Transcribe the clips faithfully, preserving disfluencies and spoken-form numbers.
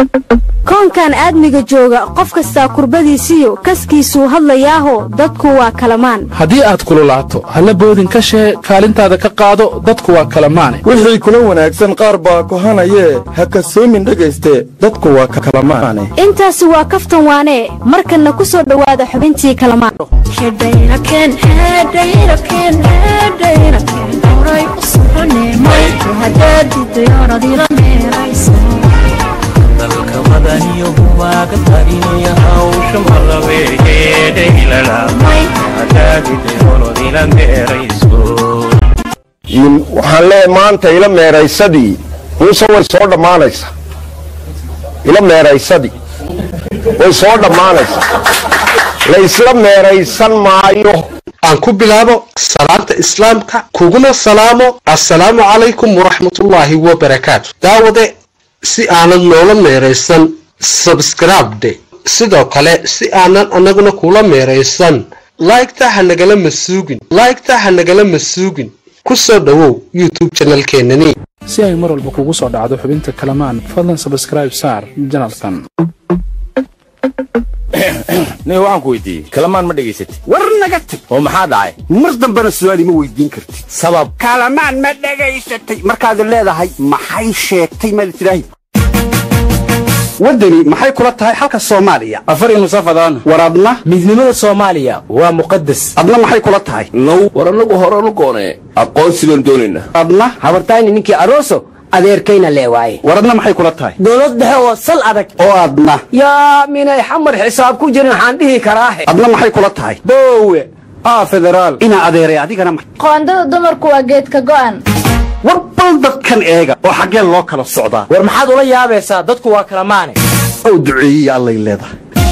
koonkan aadmiga jooga qof kasta kurbadiisiyo kaskiisu hadlayaaho dadku waa kalamaan haddii aad kululaato halla boodin ka shee kaalintaada ka qaado dadku waa kalamaane wixii kula wanaagsan qaar baa kohanayee ha kasoomin dhegayste dadku waa kalamaane intaasi waa kaftan waane markanna ku soo dhowaada xubintii kalamaan dalka madaniyo waaga tarinaya hawsha malabeegeeda ilalamay hadaagida olodila meerayso waxaan leeyahay maanta ila meeraysadii muuse way soo dhammaanaysaa ila meeraysadii way soo dhammaanaysaa la isla meeraysan maayo aan ku bilaabo salaanta islaamka kuguna salaamo assalaamu calaykum waraxmatullaahi wabarakaatu daawade si aanad noola meeraysan subscribe de sidoo kale si aanan anaguna kula meeraysan like-ta ha nagala masuugin like-ta ha nagala masuugin ku soo dhawow YouTube channelkeenani si ay mar walba kugu soo dhacdo xubinta kalamaan fadlan subscribe saar channelkan nee waxaan ku weydiiyey kalamaan ma dhegaysatay war naga tag oo maxaa dhacay mar dambana su'aal ma weydiin kartid sabab kalamaan ma dhegaysatay markaad leedahay maxay sheegtay ma tiraahid wadani maxay kula tahay halka Soomaaliya afar iyo musafadaan waradna midnimada Soomaaliya waa muqaddas adna maxay kula tahay now waranagu horanu goonee aqoonsi baan doonayna adna habartayni ninkii arooso adeerkayna leewaay waradna maxay kula tahay dawlad dhexe oo sal adag oo adna yaa minay xamar xisaab ku jirin waxaan dhihi karaa adna maxay kula tahay boowe ah federaal ina adeeray adigana qoondada dumarku waa geedka go'an war bal dadkan eega oo xagee loo kala socdaa war maxaad ula yaabaysaa dadku waa kalamaane oo duceeyay Allah leedahay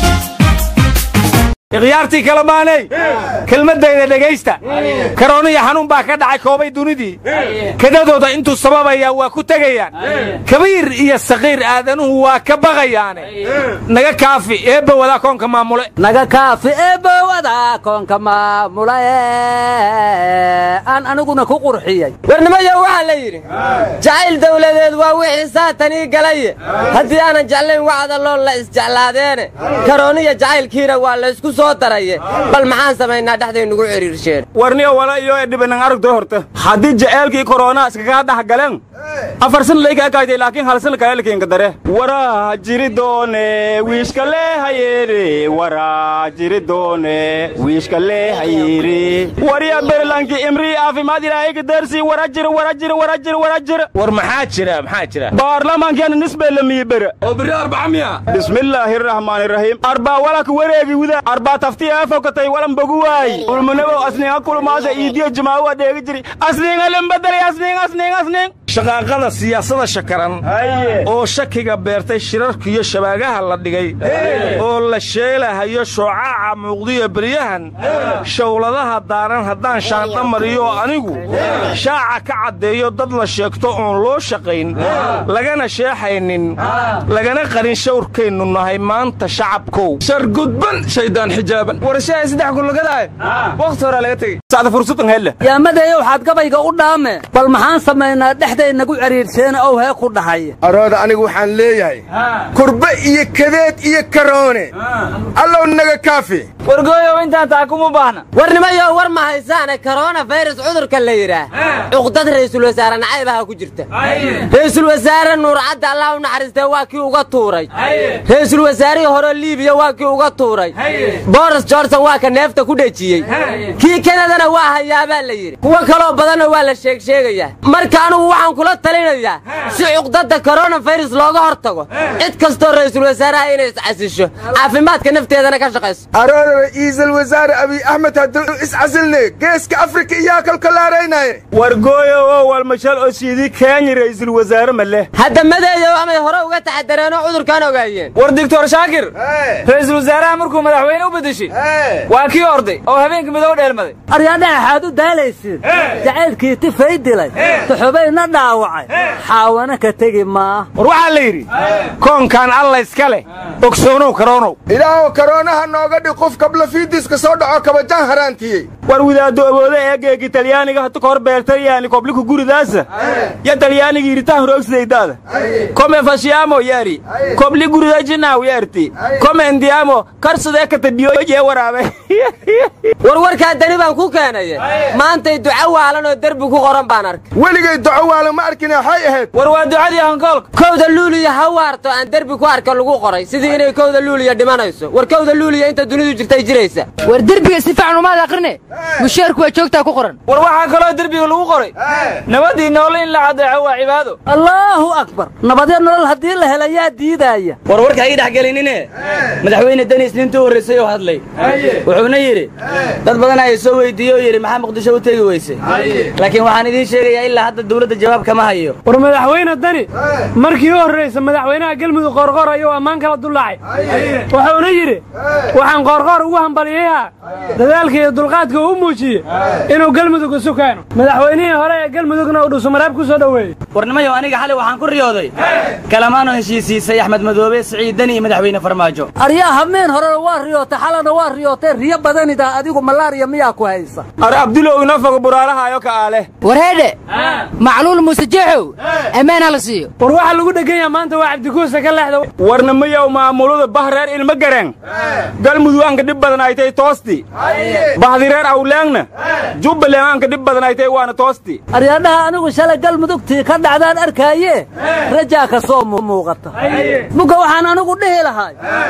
ikhyaartii kalamaanay kelmadayda dhagaysta karooniya xanuun baa ka dhacay koobay dunidii kadadooda intuu sababaya waa ku tagayaan kabiir iyo saqiir aadanuhu waa ka baqayaan naga kaafi eebba wada koonka maamule naga kaafi eebba wada koonka maamule aan aniguna ku qurxiyay warnimada waxa la yiri jacayl dawladeed waa wixii saatani galay hadii aan jeclayn wacda loo la isjeclaadeene karooniya jacaylkiina waa la isku soo taraye bal maxaan sameeynaa dhaxday nagu xiriirsheen warniyo wala iyo dhibanan aragto horta hadii jacaylkii corona iskaga dhax galeen afar san leeyahay kaayday laakiin hal san kale keenka dare wara jiri doone wiishka leeyahay wara jiri doone wiishka leeyahay wariya berlanki imri caafimaad ilaahay ka darsi wara jiri wara jiri wara jiri wara jiri war maxaa jira maxaa jira baarlamaankan nisbe lamiye ber oo bari arbaamiya bismillaahir rahmaanir rahiim arba wala ku wareegi wada arba taftiya fokatay walan baguwaay ulmanabo asniga kulmaada iidiyo jamaawa deegi jiri asniga lambadalay asniga asniga asniga shaqaaqada siyaasada shakaran oo shakiga beertay shirarkiyo shabaagaha la dhigay oo la sheelahayo shuucaca muuqdiyo bariyahan shawladaha daaran haddaan shaandha mariyo anigu shaaca ka caddeeyo dad la sheegto oon loo shaqayn lagana sheexaynin lagana qarin shawrkeennu nahay maanta shacabkow shar gudban shaydaan xijaaban warashahay saddex kulugadaay waqti hore laga tagay saacada fursadan hele yaa madeeyo waxaad gabayga u dhaame bal maxaan sameynaa dhexday nagu xiriirsheen oo hay ku dhahay arooda anigu waxaan leeyahay kurba iyo kadeed iyo karoone allow naga kaafi wargooyo intaan taa kuma baahna warnimayo war ma haysaan corona virus cudurka la yiraa uqdad ra'iisul wasaare nacaybaha ku jirta ra'iisul wasaare nuur cadda Allah u naxariistay waa kii uga tuuray ra'iisul wasaare hore Liibiya waa kii uga tuuray Boris Johnson waa ka neefta ku dhajiyay kii Canada waa hayaaba la yiri kuwa kale badan waa la sheeg sheegaya marka anigu waxaan kula talinayaa si uqdada corona virus looga hortago cid kasto ra'iisul wasaaraha inay iscasisho caafimaadka nafteedana ka shaqeyso arooda ra'iisul wasaare Abiy Ahmed haduu iscasilne geeska Afrika iyo kalka laareynay wargooyo wal mashal oo sidii Kenya ra'iisul wasaare male hadda madeeyo amay hore uga taxadareen cudurkan ogaayeen war doctor Shaakir ra'iisul wasaaraha markuu madaxweyne u bedeshay waa kii orday oo habeenkii madow dheelmaday aryaadaha xaad u daalaysid jacaylkii tifay dilay tuxubayna dhaawacay xaawana ka tagi ma war waxa la yiri koonkan alla iska leh ogsoonow karoonow ilaahu karoonaha nooga dhig qof qabla fiidiska soo dhaco kaba jaan haraantiyay war wadaado awooda eegeegi talyaaniga hata kor beeltalyaani kobliku guridaasa ya talyaaniga iritaan roogsidaydaada come fashiamo yari kobli gurida jinaaw yarti come endiamo karsadee katadhiyoojee waraabe warwarkaa dani baan ku keenaya maantay duco waalan oo derbi ku qoran baan arkay weligay duco waalan ma arkina waxay ahayd war waa ducadii hankoolka kowda luuliya ha waarto aan derbi ku arka lagu qoray sidii inay kowda luuliya dhimanayso war kowda luuliya inta dunidu jirtay jiraysa war derbiga si fiican umaad aqrine mushaarku waa joogtaa ku qoran war waxaa kaloo derbiga lagu qoray nabadii noole in la cadeeco waa cibaado allaahu akbar nabadee nolol haddii la helayaa diidaya war warka ay dhaxgelinine madaxweyne Dani isniintii horeysay oo hadlay wuxuuna yiri dad badan ay soo weydiiyay yiri maxaa Muqdisho u tagi weysay laakiin waxaan idin sheegayaa ilaa hadda dawladda jawaab kama hayo war madaxweyne Dani markii uu horeysay madaxweynaha galmudug qorqor ayuu ammaan kala dulacay wuxuuna yiri waxaan qorqor ugu hambaliyayaa dadaalka iyo dulqaadka uu muujiyay inuu galmudug u sukaano madaxweynihii hore ee galmudugna uu dhuusamareeb ku soo dhaweeyay warnimayo aniga xalay waxaan ku riyooday kalamaano heshiisiisay Axmed Madoobe Saciid Dani madaxweyne Farmaajo aryaa hameen hore waa riyootay xalana waa riyootay riyo badanida adigu malaariya miyaa ku haysa ar abdulo ina fago buraalaha ayo ka aale wareede macluul musajeexow amaana la siiyo war waxa lagu dhageeyaa maanta waa Cabdikuusa ka leexdo warna mayow maamulada bahreer ilma gareen galmudug aan ka dib badan ay tay toosti bahdireer awlaangna jubbaland aan ka dib badan ay tay waana toosti aryaadaha anigu shalay galmudugtii ka dhacdaan arkaaye rajaa ka soo muuqata muga waxaan anigu dhihi lahay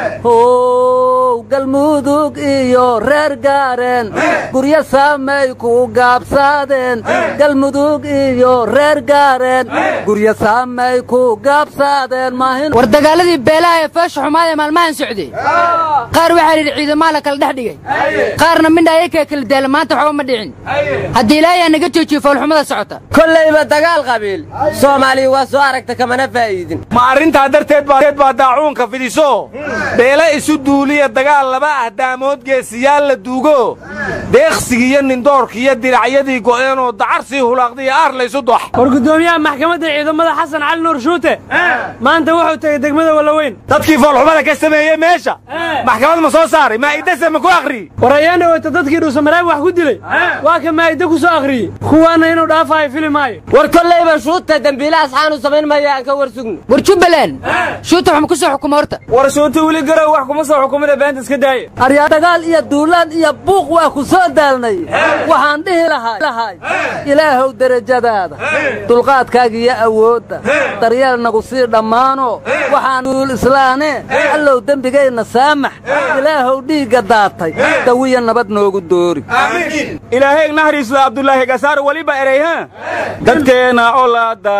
oo galmudug iyo reer gaareen guryo saamay ku gaabsadeen galmudug iyo reer gaareen guryo saamay ku gaabsadeen maahin war dagaaladii beelaha ee faasho xumaade maalmahan socday qaar waxa yiri ciidamada la kala dhex dhigay qaarna midna ay ka kala daalay maanta waxba ma dhicin haddii ilaahay naga joojiyo foolxumada socota kollayba dagaal qabiil Soomaaliya waa soo aragta kamana faa'iidin ma arinta darteed baa daacuunka fidiso beela isu duuliya dagaal laba ah daamood geesiyaal la duugo deeqsigiyo nindoorkiyo diracyadii go'een oo dacarsi hulaaqday aar la isu dox war gudoomiyaha maxkamadda ciidamada Xasan Cali Nuur Shuute maanta wuxuu tagay degmada Walaweyn dadkii foolxumada ka sameeyay meesha maxkamad ma soo saaray ma idasa ma ku aqri warayana wata dadkii dhuusamareeb wax ku dilay waa ka maayda ku soo aqriyay kuwaana inuu dhaafay filimaayo war kollayba Shuute dambiila asxaanu samayn maayaan ka warsugn war Jubbaland Shuute wax ku soo xukumo horta war Shuute wali garow wax kuma soo xukumada beenta iska daayay aryaa dagaal iyo duulaan iyo buuq waa ku soo daalnay waxaan dhihi lahay ilaahow darajadaada dulqaadkaaga iyo awoodda daryeel nagu sii dhammaano waxaan duul islaane allow dembigayna saamax ilaahow dhiigga daatay dawiya nabad noogu doori amiin ilaahay nahriisla Abdullaahi Gasaar waliba ereyha dadkeena olaada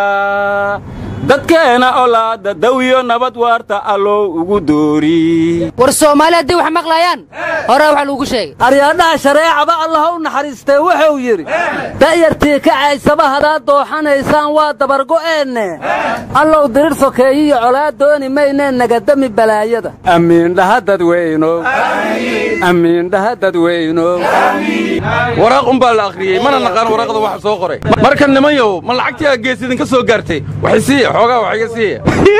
dadkeena olaada dawiyo nabad waarta allow ugu doori war Soomaaliya hadii wax maqlayaan hore wax lagu sheegay aryaadaha shareecada Allah u naxariistay wuxuu yiri daayartii ka caysaba hadaa dooxanaysaan waa dabar go'eenne allow dirir sokeeyo colaad dooni maynee nagadami balaayada amiin dhahadad weyno amiin dhahadad weyno waraaq um baa la akhriyay mana naqaan waraaqda waxa soo qoray markan nimayow ma lacagtii geesidin ka soo gaartay waxay xogaa wax iga siiya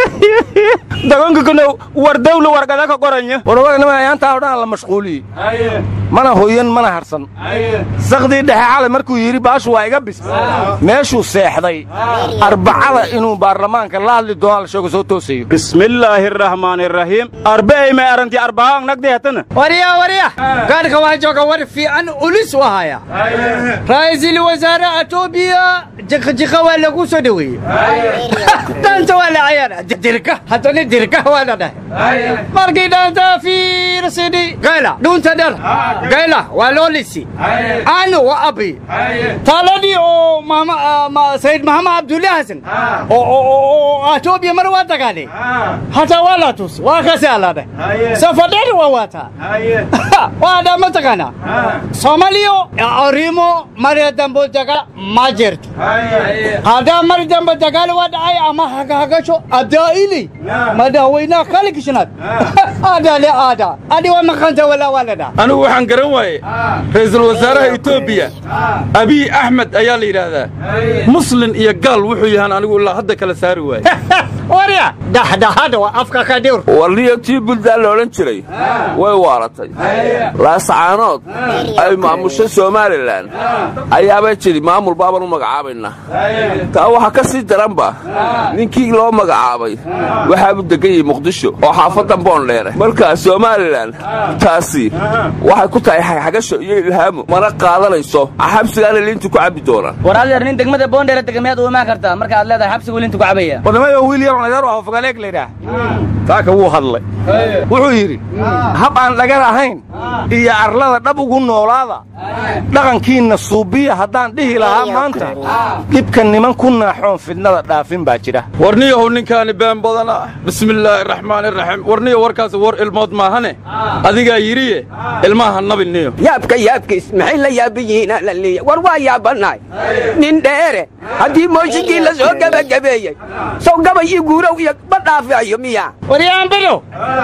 dagonka kuna war dawlo warqada ka qoranya warwaga nima ayaanta oo dhan la mashquuliyay mana hooyan mana harsan saqdi dhexe xalay markuu yiri baashu waa iga bis meeshu seexday arbacada inuu baarlamaanka la hadli doono la sheego soo toosayo bismillaahir rahmaanir rahiim arbay ma aranti arbaa nagdi hatana wariya wariya gaadhka waa jooga war fiican ulis wahaya ra'iisul wasaare Ethiopia jiqjiqa waa lagu soo dhaweeyay دانت ولا عيال دركه هاتوني دركه ولا ده مرقي دانت في رصيدي قيلا دون تدر قيلا ولوليسي انا وابي طالني او ماما ما سيد محمد عبد الله حسن او او اتوبيا مروات قالي حتى ولا توس وكسالا ده سفدر وواتا وادا متكنا سوماليو اريمو مريدم بوجا ماجرت هذا مريدم بوجا ودا اي اما حاجه حاجه شو ادايلي مداوينا خليك شنات هذا لا هذا ادي وما كنت ولا ولدا انا waxaan garan waayay ra'iisul wasaaraha Ethiopia Abiy Ahmed ayaa la yiraahdaa muslim iyo gal wuxuu yahan anigu ilaa hadda kala saari waayay warya dhaxdhaxada waa afka ka dhir warliyagtii buntland la odhan jiray way waaratay laascaanood ay maamusha somalilan ayaabay jiri maamul baaban u magacaabayna taa waxa ka sii daranba ninkii loo magacaabay waxaa u degan yahay muqdisho oo xaafadan boondheere marka somalilan taasi waxay ku tahay xagasho iyo ilhaamo mana qaadanayso xabsigaana liinta ku cabi doonaan war adeer nin degmada boondheere degmeed u imaan kartaa marka aad leedahay xabsiga liinta ku cabaya wadamada wiil yar oo yar oo fogaleeg leeyahay taaka wuu hadlay wuxuu yiri hab aan laga ahayn iyo arlada dhab ugu noolaada dhaqankiina suubiya haddaan dhihi lahaa maanta dibkan niman ku naaxoon fidnada dhaafin baa jira warniyahow ninkaani been badana bismillaahi raxmaani raxiim warniyo warkaas war ilmood maahane adigaa yiriye ilmaha nabiniyo yaabka yaabkiis maxay la yaabiyiin la leeyahay war waa yaabanaay nin dheere haddii mooshinkii la soo gabagabeeyey soo gabay ii guurow iyo badhaafiyo miya wariyaan bilow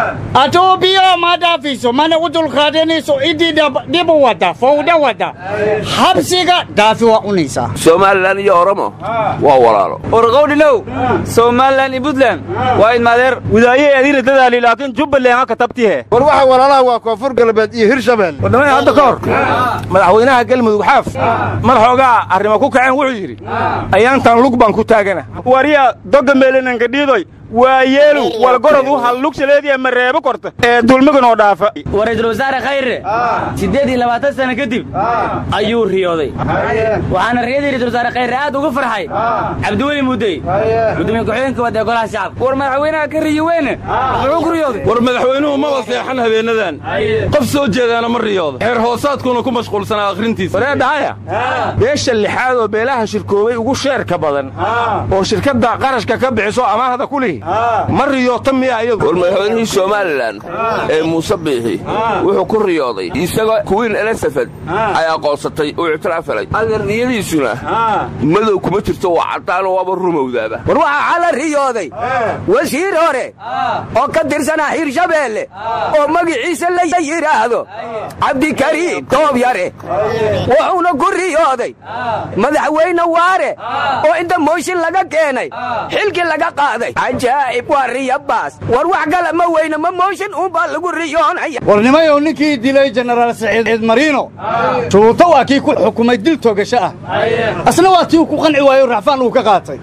atoobiya ma dhaafiso mana u dulqaadanayso idii dhibu wada fowda wada xabsiga dhaafi waa unaysaa somalilan iyo oromo waa walaalo warqowdhilow somalilan iyo puntland waa idmaadeer widaaye adiina dadaali laakiin jubbaland ha ka tabtihe war waxa walaalaha waa koonfur galbeed iyo hirshabelle wadamada hadda ka hor madaxweynaha galmudug xaaf mar xoogaa arrimo ku kaceen wuxuu yidhi ayaantan lug baan ku taagana wariya doga meelinanka dhiidoy waa yeelu walgorod u hal lugsaleediya mareebo korta ee dulmigan oo dhaafa waraysul wasaare khayre siddeed iyo labaatan sano kadib ayuu riyooday waxaana riyadii raisul wasaare khayre aad ugu farxay cabdiweli mudey gudoomiye ku-xigeenka wada golaha shacabka war madaxweynaha ka riyo weyne wuxuu ku riyooday war madaxweynuhu maba seexan habeenadan qof soo jeedaana ma riyooda xeer hoosaadkuuna ku mashquulsanaa akhrintiisa waree dhahaya beesha lixaad oo beelaha shirkoobay ugu sheerka badan oo shirkadda qarashka ka bixiso amaahda ku lihi ma riyoota miya iyadu war madaxweynihii somalilan ee muuse biixi wuxuu ku riyooday isagoo kuwiin elizabeth ay aqoonsatay uu ictiraaf helay adeerniyadiisuna madow kuma jirto waa caddaanoo waaba rumowdaaba war waxaa xala riyooday wasiir hore oo ka tirsanaa hirshabeelle oo magiciisa la yidhaahdo cabdikariim toob yare wuxuuna ku riyooday madaxweyne waare oo inta mooshin laga keenay xilkii laga qaaday waa riyabaas war wax kale ma weyna ma mooshin uunbaa lagu riyoonaya warnimayow ninkii dilay jenaraal saciid mariino shuruuto waa kii ku xukumay dil toogasho ah asna waa tii ku qanci waayo racfaan uu ka qaatay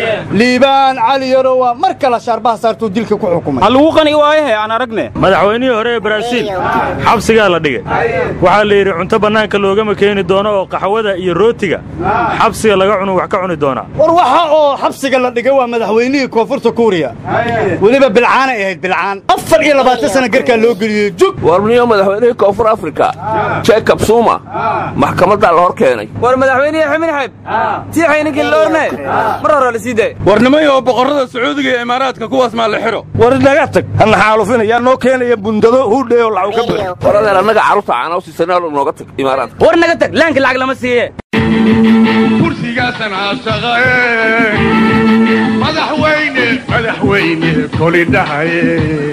liibaan cali yaro waa mar kale shaarbaha saartuu dilka ku xukumay ha lagu qanci waayahe aan aragne madaxweynihii hore ee baraaziil xabsigaa la dhigay waxaa la yidhi cunto bannaanka loogama keeni doono oo qaxwada iyo rootiga xabsiga laga cunu wax ka cuni doonaa war waxa oo xabsiga la dhigay waa madaxweynihii koonfurta kuuriya weliba bilcaanay ahayd bilcaan afar iyo labaatan sana garkaa loo geliyey jug warniyo madaxweynihii koonfur afrika jacob suma maxkamaddaa la hor keenay war madaxweynihii ximin xayb tiixay ninkii loorne mar hore la sii day warnimayo boqorrada sacuudiga iyo imaaraadka kuwaas maa la xidho war naga tag hana xaalufinaya noo keenaya bundado hudheeyo lacag ka buuxo war adeer annaga carruurta caanaw siisanaa nooga tag imaaraadka war naga tag laanka lacag lama siiye kursigaasan caashaqae madaxweyne madaxweyne koli dhahaye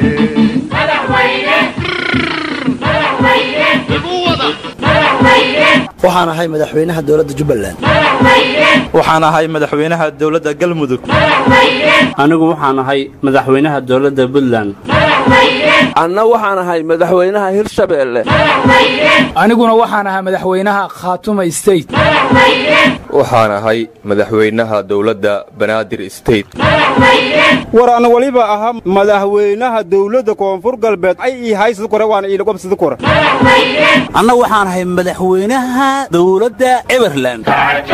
waxaan ahay madaxweynaha dowladda jubbaland waxaan ahay madaxweynaha dowladda galmudug anigu waxaan ahay madaxweynaha dowladda puntland anna waxaan ahay madaxweynaha hirshabeelle aniguna waxaan ahay madaxweynaha khaatuma state waxaan ahay madaxweynaha dowladda banaadir state war ana waliba ahaa madaxweynaha dowladda koonfur galbeed ay ii haysid kore waana ii gobsid kore anna waxaan ahay madaxweynaha dowladda everland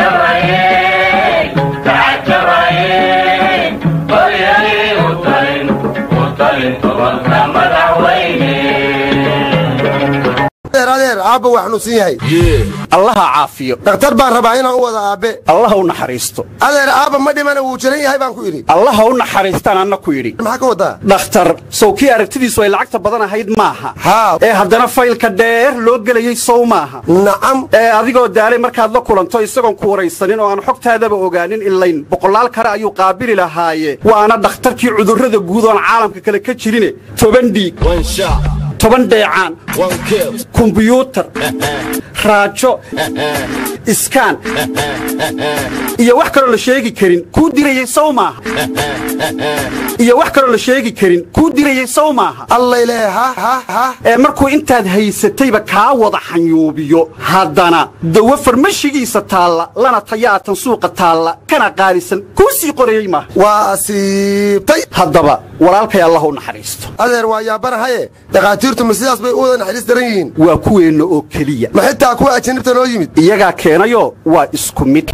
adeer aabba waa xanuunsan yahay allaha caafiyo dhakhtar baan rabaa inaan u wada aabbe allaha u naxariisto adeer aabba ma dhimana wuu jiran yahay baan ku idhi allaha u naxariistaan anna ku yidhi maxaa ka wadaa dhakhtar sow kii aragtidiisu ay lacagta badan ahayd maaha haa ee haddana faylka dheer loo gelayey sow maaha nacam ee adigoo daalay markaad la kulanto isagoon ku waraysanin oo aan xogtaadaba ogaanin ilayn boqolaal kale ayuu qaabili lahaaye waana dhakhtarkii cudurrada guud oon caalamka kale ka jirine toban dhiig toban dheecaan kumbiyuutar raajo iskaan iyo wax kaloo la sheegi karin kuu dirayay sow maaha iyo wax kaloo la sheegi karin kuu dirayay sow maaha alla ilaaha ee markuu intaad haysatayba kaa wada xanyuubiyo haddana dawo farmashigiisa taalla lana tayaatan suuqa taalla kana qaalisan kuu sii qorayey maaha waa asiibtay haddaba walaalkay allah u naxariisto adeer waa yaabanahaye dhakhaatiirtu ma sidaas bay u wada naxariis daran yihiin waa kuweenna oo keliya ma xitaa kuwa ajinibta noo yimid iyagaa keenayo waa isku mid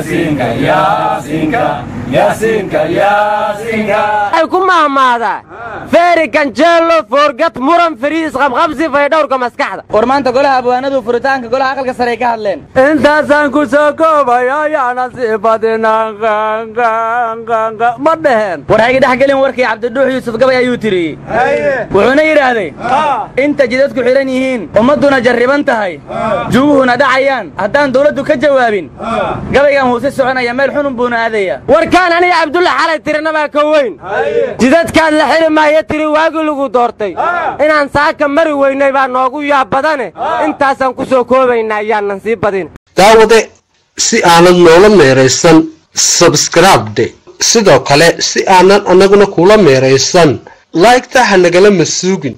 ay ku mahmaadaa feeri ganjeelo foorgad muran fariis qabqabsi faydhowrka maskaxda war maanta golaha abwaanadu furitaanka golaha aqalka sare ka hadleen intaasaan ku soo koobaya ayaana sifadinaqanqanqanqa ma dheheen war hayga dhex gelin warkii cabdidhuux yuusuf gabay ayuu tiriyey wuxuuna yidhaahday inta jidadku xidhan yihiin ummadduna jarriban tahay juguhuna dhacayaan haddaan dawladdu ka jawaabin gabaygan wuu si soconaya meel xunun buuna aadaya warkaan aniga cabdulla xalay tirinabaa ka weyn jidadkaad la xiri maayo tiri waagii lagu doortay inaan saaka mari weynay baa noogu yaab badane intaasaan ku soo koobaynaa ayaanan sii badin daawade si aanad noola meeraysan sabskribde sidoo kale si aanan annaguna kula meeraysan laygta ha nagala masuugin